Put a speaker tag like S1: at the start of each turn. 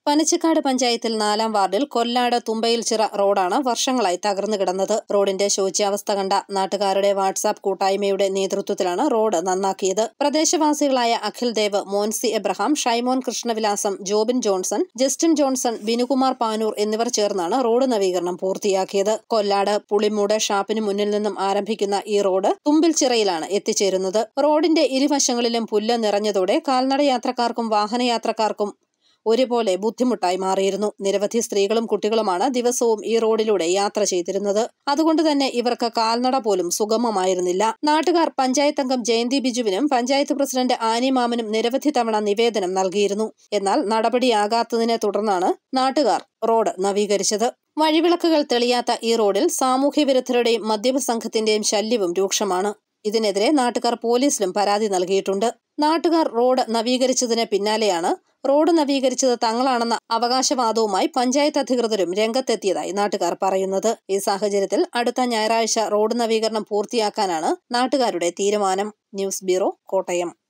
S1: പനച്ചിക്കാട് പഞ്ചായത്തിൽ 4-ാം വാർഡിൽ കൊല്ലാട് തുമ്പയിൽച്ചിറ റോഡാണ് വർഷങ്ങളായി തകർന്നു കിടന്നത്. റോഡിന്റെ ശോച്യാവസ്ഥ കണ്ട നാട്ടുകാരുടെ വാട്സാപ്പ് കൂട്ടായ്മയുടെ നേതൃത്വത്തിലാണ് റോഡ് നന്നാക്കിയത്. പ്രദേശവാസികളായ അഖിൽ ദേവ്, മോൻസി എബ്രഹാം, ഷൈമോൻ കൃഷ്ണവിലാസം, ജോബിൻ ജോൺസൺ, ജസ്റ്റിൻ ജോൺസൺ, ബിനുകുമാർ പാനൂർ എന്നിവർ ചേർന്നാണ് റോഡ് നവീകരണം പൂർത്തിയാക്കിയത്. കൊല്ലാട് പുളിമൂട് ഷാപ്പിന് മുന്നിൽ നിന്നും ആരംഭിക്കുന്ന ഈ റോഡ് തുമ്പിൽച്ചിറയിലാണ് എത്തിച്ചേരുന്നത്. റോഡിന്റെ ഇരുവശങ്ങളിലും പുല്ല് നിറഞ്ഞതോടെ കാൽനടയാത്രക്കാർക്കും വാഹനയാത്രക്കാർക്കും ഒരുപോലെ ബുദ്ധിമുട്ടായി മാറിയിരുന്നു. നിരവധി സ്ത്രീകളും കുട്ടികളുമാണ് ദിവസവും ഈ റോഡിലൂടെ യാത്ര ചെയ്തിരുന്നത്. അതുകൊണ്ട് തന്നെ ഇവർക്ക് കാൽനട പോലും സുഗമമായിരുന്നില്ല. നാട്ടുകാർ പഞ്ചായത്ത് അംഗം ജയന്തി ബിജുവിനും പഞ്ചായത്ത് പ്രസിഡന്റ് ആനി മാമനും നിരവധി തവണ നിവേദനം നൽകിയിരുന്നു. എന്നാൽ നടപടിയാകാത്തതിനെ തുടർന്നാണ് നാട്ടുകാർ റോഡ് നവീകരിച്ചത്. വഴിവിളക്കുകൾ തെളിയാത്ത ഈ റോഡിൽ സാമൂഹ്യവിരുദ്ധരുടെയും മദ്യപ സംഘത്തിന്റെയും ശല്യവും രൂക്ഷമാണ്. ഇതിനെതിരെ നാട്ടുകാർ പോലീസിലും പരാതി നൽകിയിട്ടുണ്ട്. നാട്ടുകാർ റോഡ് നവീകരിച്ചതിന് പിന്നാലെയാണ് റോഡ് നവീകരിച്ചത് തങ്ങളാണെന്ന അവകാശവാദവുമായി പഞ്ചായത്ത് അധികൃതരും രംഗത്തെത്തിയതായി നാട്ടുകാർ പറയുന്നത്. ഈ സാഹചര്യത്തിൽ അടുത്ത ഞായറാഴ്ച റോഡ് നവീകരണം പൂർത്തിയാക്കാനാണ് നാട്ടുകാരുടെ തീരുമാനം. News bureau, Kottayam.